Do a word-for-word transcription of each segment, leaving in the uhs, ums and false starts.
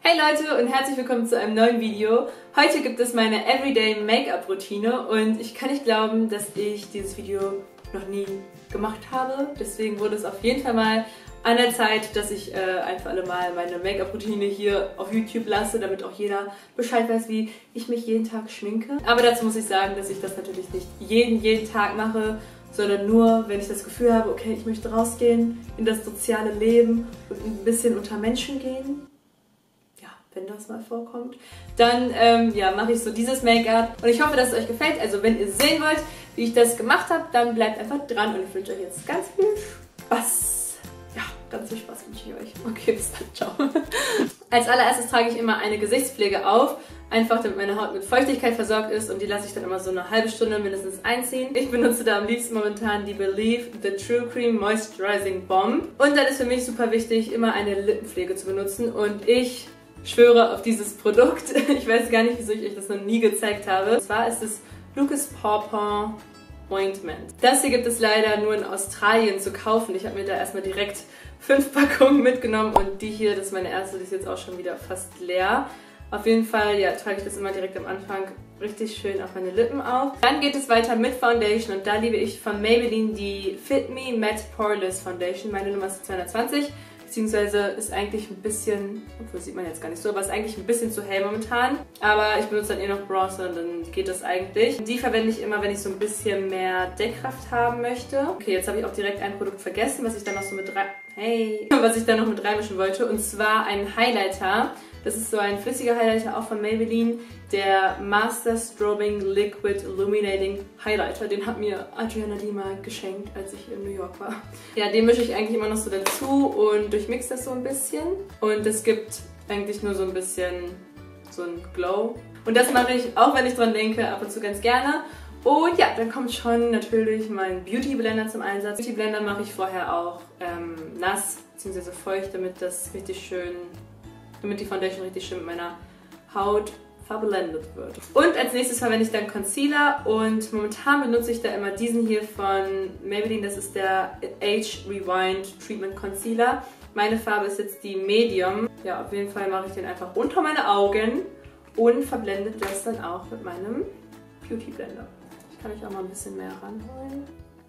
Hey Leute und herzlich willkommen zu einem neuen Video. Heute gibt es meine Everyday Make-up Routine und ich kann nicht glauben, dass ich dieses Video noch nie gemacht habe. Deswegen wurde es auf jeden Fall mal an der Zeit, dass ich äh, ein für alle Mal meine Make-up Routine hier auf YouTube lasse, damit auch jeder Bescheid weiß, wie ich mich jeden Tag schminke. Aber dazu muss ich sagen, dass ich das natürlich nicht jeden, jeden Tag mache, sondern nur, wenn ich das Gefühl habe, okay, ich möchte rausgehen in das soziale Leben und ein bisschen unter Menschen gehen. Wenn das mal vorkommt, dann ähm, ja, mache ich so dieses Make-up und ich hoffe, dass es euch gefällt. Also wenn ihr sehen wollt, wie ich das gemacht habe, dann bleibt einfach dran und ich wünsche euch jetzt ganz viel Spaß. Ja, ganz viel Spaß wünsche ich euch. Okay, bis dann, ciao. Als allererstes trage ich immer eine Gesichtspflege auf, einfach damit meine Haut mit Feuchtigkeit versorgt ist und die lasse ich dann immer so eine halbe Stunde mindestens einziehen. Ich benutze da am liebsten momentan die Believe The True Cream Moisturizing Bomb und dann ist für mich super wichtig, immer eine Lippenpflege zu benutzen und ich schwöre auf dieses Produkt. Ich weiß gar nicht, wieso ich euch das noch nie gezeigt habe. Und zwar ist es Lucas Paw Ointment. Das hier gibt es leider nur in Australien zu kaufen. Ich habe mir da erstmal direkt fünf Packungen mitgenommen und die hier, das ist meine erste, die ist jetzt auch schon wieder fast leer. Auf jeden Fall, ja, trage ich das immer direkt am Anfang richtig schön auf meine Lippen auf. Dann geht es weiter mit Foundation und da liebe ich von Maybelline die Fit Me Matte Poreless Foundation. Meine Nummer ist zweihundertzwanzig. Beziehungsweise ist eigentlich ein bisschen, obwohl sieht man jetzt gar nicht so, aber ist eigentlich ein bisschen zu hell momentan. Aber ich benutze dann eh noch Bronzer und dann geht das eigentlich. Die verwende ich immer, wenn ich so ein bisschen mehr Deckkraft haben möchte. Okay, jetzt habe ich auch direkt ein Produkt vergessen, was ich dann noch so mit rein... Hey! Was ich dann noch mit reinmischen wollte. Und zwar ein Highlighter. Das ist so ein flüssiger Highlighter, auch von Maybelline. Der Master Strobing Liquid Illuminating Highlighter. Den hat mir Adriana Lima geschenkt, als ich in New York war. Ja, den mische ich eigentlich immer noch so dazu und durchmixe das so ein bisschen. Und es gibt eigentlich nur so ein bisschen so ein Glow. Und das mache ich, auch wenn ich dran denke, ab und zu ganz gerne. Und ja, dann kommt schon natürlich mein Beauty Blender zum Einsatz. Beauty Blender mache ich vorher auch ähm, nass bzw. feucht, damit das richtig schön... damit die Foundation richtig schön mit meiner Haut verblendet wird. Und als nächstes verwende ich dann Concealer und momentan benutze ich da immer diesen hier von Maybelline, das ist der Age Rewind Treatment Concealer. Meine Farbe ist jetzt die Medium. Ja, auf jeden Fall mache ich den einfach unter meine Augen und verblende das dann auch mit meinem Beauty Blender. Ich kann euch auch mal ein bisschen mehr ranholen.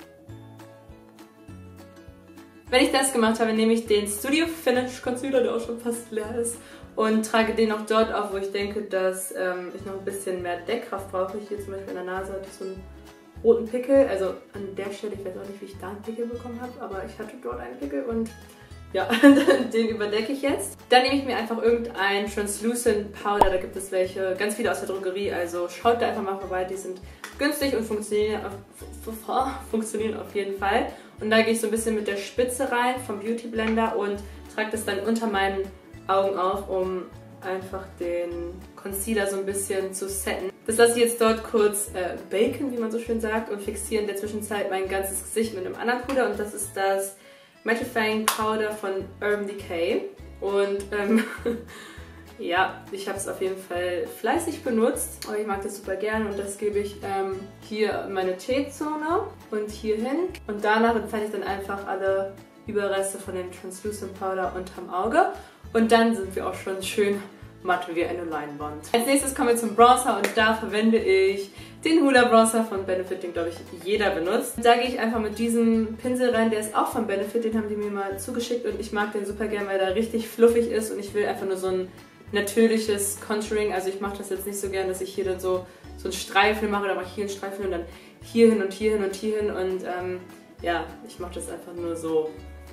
Wenn ich das gemacht habe, nehme ich den Studio Finish Concealer, der auch schon fast leer ist, und trage den auch dort auf, wo ich denke, dass ähm, ich noch ein bisschen mehr Deckkraft brauche. Hier zum Beispiel in der Nase hatte ich so einen roten Pickel. Also an der Stelle, ich weiß auch nicht, wie ich da einen Pickel bekommen habe, aber ich hatte dort einen Pickel und ja, den überdecke ich jetzt. Dann nehme ich mir einfach irgendein Translucent Powder, da gibt es welche, ganz viele aus der Drogerie, also schaut da einfach mal vorbei, die sind günstig und funktionieren auf, funktionieren auf jeden Fall. Und da gehe ich so ein bisschen mit der Spitze rein vom Beauty Blender und trage das dann unter meinen Augen auf, um einfach den Concealer so ein bisschen zu setten. Das lasse ich jetzt dort kurz äh, baken, wie man so schön sagt, und fixiere in der Zwischenzeit mein ganzes Gesicht mit einem anderen Puder und das ist das Mattifying Powder von Urban Decay. Und ähm, ja, ich habe es auf jeden Fall fleißig benutzt, aber ich mag das super gerne und das gebe ich ähm, hier in meine T-Zone und hier hin. Und danach entferne ich dann einfach alle Überreste von dem Translucent Powder unterm Auge und dann sind wir auch schon schön matt wie eine Leinwand. Als nächstes kommen wir zum Bronzer und da verwende ich den Huda Bronzer von Benefit, den glaube ich jeder benutzt. Da gehe ich einfach mit diesem Pinsel rein, der ist auch von Benefit, den haben die mir mal zugeschickt und ich mag den super gern, weil der richtig fluffig ist und ich will einfach nur so ein natürliches Contouring. Also ich mache das jetzt nicht so gern, dass ich hier dann so, so einen Streifen mache, oder mache ich hier einen Streifen und dann hier hin und hier hin und hier hin und ähm, ja, ich mache das einfach nur so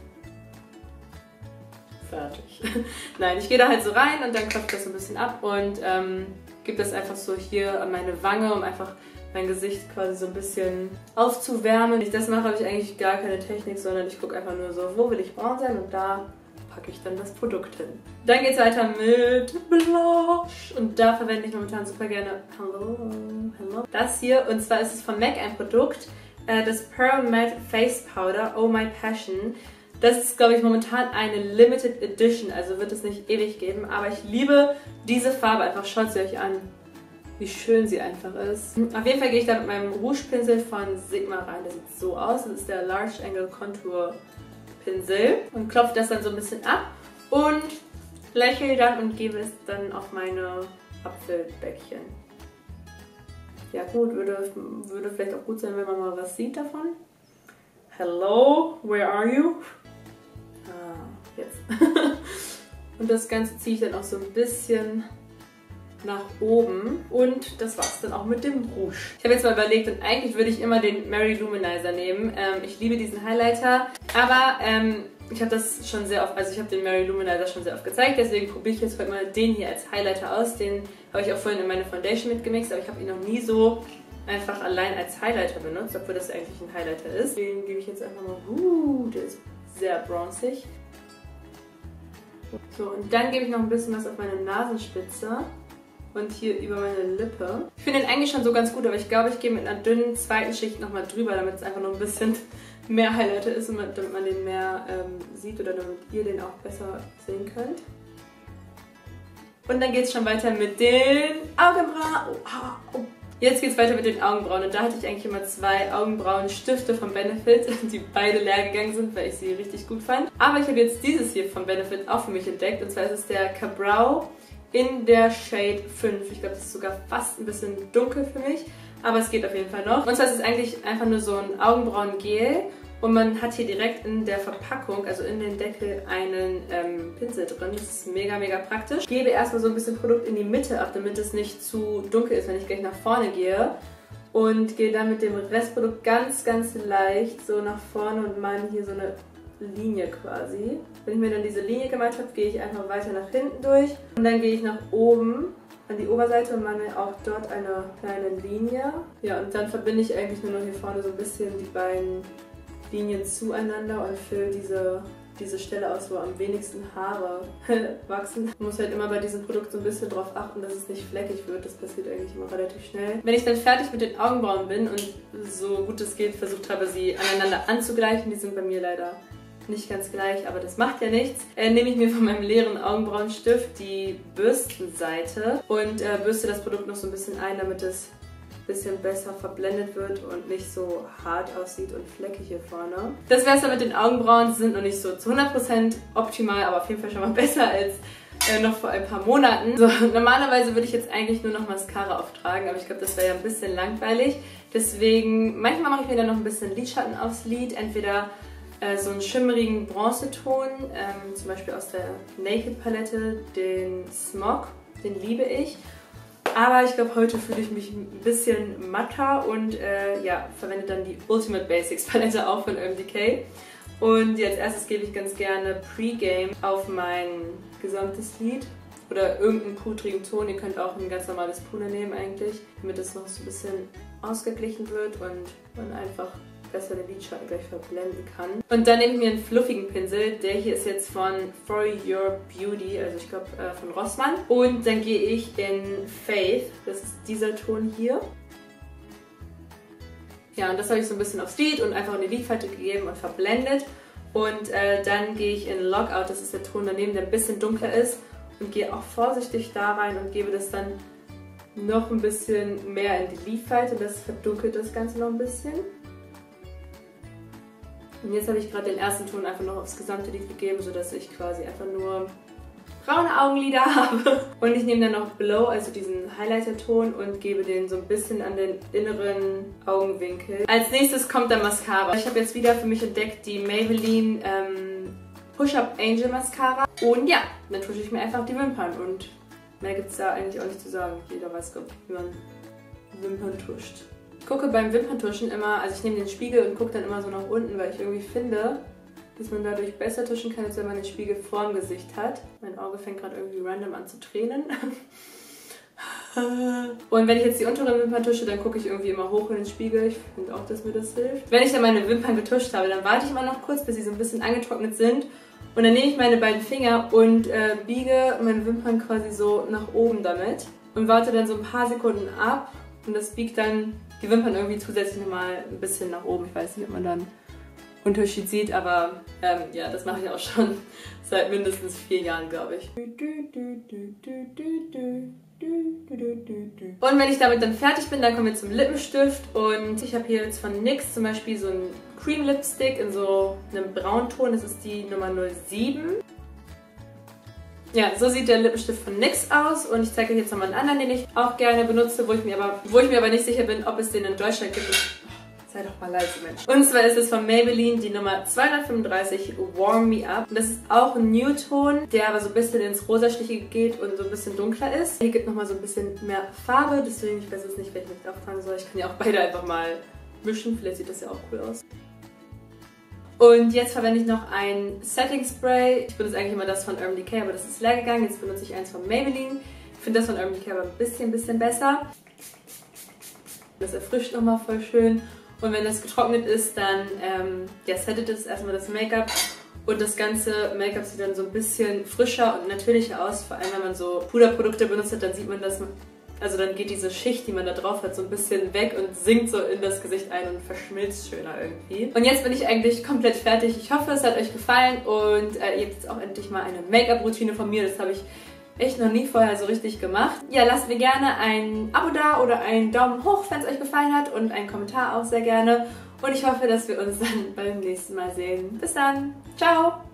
fertig. Nein, ich gehe da halt so rein und dann klopfe ich das so ein bisschen ab und ähm, gebe das einfach so hier an meine Wange, um einfach mein Gesicht quasi so ein bisschen aufzuwärmen. Wenn ich das mache, habe ich eigentlich gar keine Technik, sondern ich gucke einfach nur so, wo will ich braun sein und da packe ich dann das Produkt hin. Dann geht es weiter mit Blush und da verwende ich momentan super gerne Hello, Hello. Das hier, und zwar ist es von MAC ein Produkt, äh, das Pearl Matte Face Powder Oh My Passion. Das ist, glaube ich, momentan eine Limited Edition, also wird es nicht ewig geben, aber ich liebe diese Farbe einfach. Schaut sie euch an, wie schön sie einfach ist. Auf jeden Fall gehe ich da mit meinem Rouge-Pinsel von Sigma rein, der sieht so aus. Das ist der Large Angle Contour Pinsel und klopfe das dann so ein bisschen ab und lächle dann und gebe es dann auf meine Apfelbäckchen. Ja gut, würde, würde vielleicht auch gut sein, wenn man mal was sieht davon. Hello, where are you? Ah, jetzt. Und das Ganze ziehe ich dann auch so ein bisschen nach oben. Und das war's dann auch mit dem Rouge. Ich habe jetzt mal überlegt und eigentlich würde ich immer den Mary Luminizer nehmen. Ähm, ich liebe diesen Highlighter, aber ähm, ich habe das schon sehr oft, also ich habe den Mary Luminizer schon sehr oft gezeigt, deswegen probiere ich jetzt heute mal den hier als Highlighter aus. Den habe ich auch vorhin in meine Foundation mitgemixt, aber ich habe ihn noch nie so einfach allein als Highlighter benutzt, obwohl das eigentlich ein Highlighter ist. Den gebe ich jetzt einfach mal, uh, der ist sehr bronzig. So, und dann gebe ich noch ein bisschen was auf meine Nasenspitze und hier über meine Lippe. Ich finde den eigentlich schon so ganz gut, aber ich glaube, ich gehe mit einer dünnen zweiten Schicht nochmal drüber, damit es einfach noch ein bisschen mehr Highlighter ist und damit man den mehr ähm, sieht oder damit ihr den auch besser sehen könnt. Und dann geht es schon weiter mit den Augenbrauen. Oh, oh. Jetzt geht es weiter mit den Augenbrauen und da hatte ich eigentlich immer zwei Augenbrauenstifte von Benefit, die beide leer gegangen sind, weil ich sie richtig gut fand. Aber ich habe jetzt dieses hier von Benefit auch für mich entdeckt und zwar ist es der Ka-Brow in der Shade fünf. Ich glaube, das ist sogar fast ein bisschen dunkel für mich, aber es geht auf jeden Fall noch. Und zwar ist es eigentlich einfach nur so ein Augenbrauengel. Und man hat hier direkt in der Verpackung, also in den Deckel, einen ähm, Pinsel drin. Das ist mega, mega praktisch. Ich gebe erstmal so ein bisschen Produkt in die Mitte ab, damit es nicht zu dunkel ist, wenn ich gleich nach vorne gehe. Und gehe dann mit dem Restprodukt ganz, ganz leicht so nach vorne und male hier so eine Linie quasi. Wenn ich mir dann diese Linie gemalt habe, gehe ich einfach weiter nach hinten durch. Und dann gehe ich nach oben an die Oberseite und male auch dort eine kleine Linie. Ja, und dann verbinde ich eigentlich nur noch hier vorne so ein bisschen die beiden Linien zueinander und fülle diese, diese Stelle aus, wo am wenigsten Haare wachsen. Man muss halt immer bei diesem Produkt so ein bisschen drauf achten, dass es nicht fleckig wird. Das passiert eigentlich immer relativ schnell. Wenn ich dann fertig mit den Augenbrauen bin und so gut es geht versucht habe, sie aneinander anzugleichen, die sind bei mir leider nicht ganz gleich, aber das macht ja nichts, äh, nehme ich mir von meinem leeren Augenbrauenstift die Bürstenseite und äh, bürste das Produkt noch so ein bisschen ein, damit es bisschen besser verblendet wird und nicht so hart aussieht und fleckig hier vorne. Das wäre es dann mit den Augenbrauen. Sie sind noch nicht so zu hundert Prozent optimal, aber auf jeden Fall schon mal besser als äh, noch vor ein paar Monaten. So, normalerweise würde ich jetzt eigentlich nur noch Mascara auftragen, aber ich glaube, das wäre ja ein bisschen langweilig. Deswegen, manchmal mache ich mir dann noch ein bisschen Lidschatten aufs Lid. Entweder äh, so einen schimmerigen Bronzeton, ähm, zum Beispiel aus der Naked Palette, den Smog, den liebe ich. Aber ich glaube, heute fühle ich mich ein bisschen matter und äh, ja, verwende dann die Ultimate Basics Palette auch von O M D K. Und als erstes gebe ich ganz gerne Pre-Game auf mein gesamtes Lid oder irgendeinen pudrigen Ton. Ihr könnt auch ein ganz normales Puder nehmen eigentlich, damit es noch so ein bisschen ausgeglichen wird und man einfach besser den Lidschatten gleich verblenden kann. Und dann nehme ich mir einen fluffigen Pinsel. Der hier ist jetzt von For Your Beauty, also ich glaube äh, von Rossmann. Und dann gehe ich in Faith, das ist dieser Ton hier. Ja, und das habe ich so ein bisschen aufs Lid und einfach in die Lidfalte gegeben und verblendet. Und äh, dann gehe ich in Lockout, das ist der Ton daneben, der ein bisschen dunkler ist. Und gehe auch vorsichtig da rein und gebe das dann noch ein bisschen mehr in die Lidfalte. Das verdunkelt das Ganze noch ein bisschen. Und jetzt habe ich gerade den ersten Ton einfach noch aufs gesamte Lid gegeben, sodass ich quasi einfach nur braune Augenlider habe. Und ich nehme dann noch Blow, also diesen Highlighter-Ton und gebe den so ein bisschen an den inneren Augenwinkel. Als nächstes kommt dann Mascara. Ich habe jetzt wieder für mich entdeckt die Maybelline ähm, Push-Up Angel Mascara. Und ja, dann tusche ich mir einfach die Wimpern und mehr gibt es da eigentlich auch nicht zu sagen. Jeder weiß, wie man Wimpern tuscht. Ich gucke beim Wimperntuschen immer, also ich nehme den Spiegel und gucke dann immer so nach unten, weil ich irgendwie finde, dass man dadurch besser tuschen kann, als wenn man den Spiegel vorm Gesicht hat. Mein Auge fängt gerade irgendwie random an zu tränen. Und wenn ich jetzt die unteren Wimpern tusche, dann gucke ich irgendwie immer hoch in den Spiegel. Ich finde auch, dass mir das hilft. Wenn ich dann meine Wimpern getuscht habe, dann warte ich immer noch kurz, bis sie so ein bisschen angetrocknet sind. Und dann nehme ich meine beiden Finger und äh, biege meine Wimpern quasi so nach oben damit. Und warte dann so ein paar Sekunden ab. Und das biegt dann die Wimpern irgendwie zusätzlich nochmal ein bisschen nach oben. Ich weiß nicht, ob man dann Unterschied sieht, aber ähm, ja, das mache ich auch schon seit mindestens vier Jahren, glaube ich. Und wenn ich damit dann fertig bin, dann kommen wir zum Lippenstift und ich habe hier jetzt von NYX zum Beispiel so einen Cream Lipstick in so einem Braunton, das ist die Nummer null sieben. Ja, so sieht der Lippenstift von NYX aus und ich zeige euch jetzt nochmal einen anderen, den ich auch gerne benutze, wo ich mir aber, wo ich mir aber nicht sicher bin, ob es den in Deutschland gibt. Sei doch mal leise, Mensch. Und zwar ist es von Maybelline die Nummer zweihundertfünfunddreißig Warm Me Up. Und das ist auch ein Nude-Ton, der aber so ein bisschen ins Rosastichige geht und so ein bisschen dunkler ist. Hier gibt nochmal so ein bisschen mehr Farbe, deswegen ich weiß jetzt nicht, welchen ich auffangen soll. Ich kann ja auch beide einfach mal mischen, vielleicht sieht das ja auch cool aus. Und jetzt verwende ich noch ein Setting Spray. Ich benutze eigentlich immer das von Urban Decay, aber das ist leer gegangen. Jetzt benutze ich eins von Maybelline. Ich finde das von Urban Decay aber ein bisschen, bisschen besser. Das erfrischt nochmal voll schön. Und wenn das getrocknet ist, dann ähm, ja, settet es erstmal das Make-up. Und das ganze Make-up sieht dann so ein bisschen frischer und natürlicher aus. Vor allem, wenn man so Puderprodukte benutzt hat, dann sieht man das. Also dann geht diese Schicht, die man da drauf hat, so ein bisschen weg und sinkt so in das Gesicht ein und verschmilzt schöner irgendwie. Und jetzt bin ich eigentlich komplett fertig. Ich hoffe, es hat euch gefallen und äh, ihr habt jetzt auch endlich mal eine Make-up-Routine von mir. Das habe ich echt noch nie vorher so richtig gemacht. Ja, lasst mir gerne ein Abo da oder einen Daumen hoch, wenn es euch gefallen hat und einen Kommentar auch sehr gerne. Und ich hoffe, dass wir uns dann beim nächsten Mal sehen. Bis dann. Ciao!